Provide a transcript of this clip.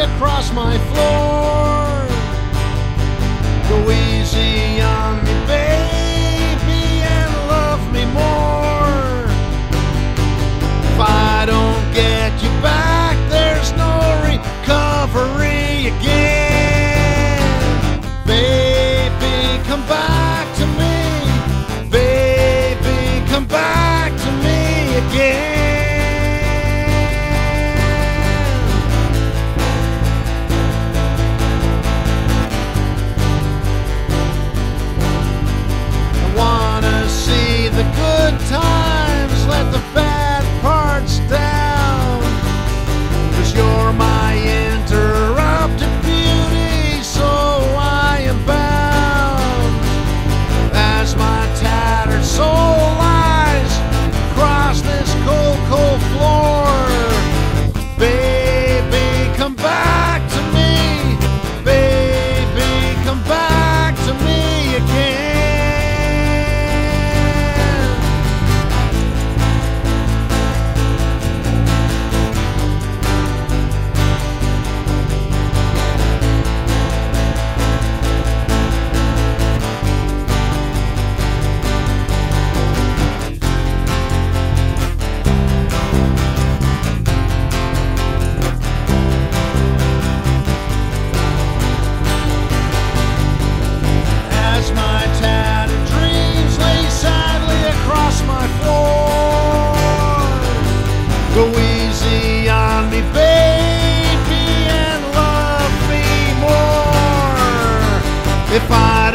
across my floor. Go easy on me, baby, and love me more. If I don't get you back, there's no recovery again. Baby, come back to me. Baby, come back to me again. The good times, let the bad parts down, 'cause you're my interrupted beauty, so I am bound. As my tattered soul lies across this cold, cold floor, baby, come back to me. Baby, come back to me again. Go easy on me, baby, and love me more. If I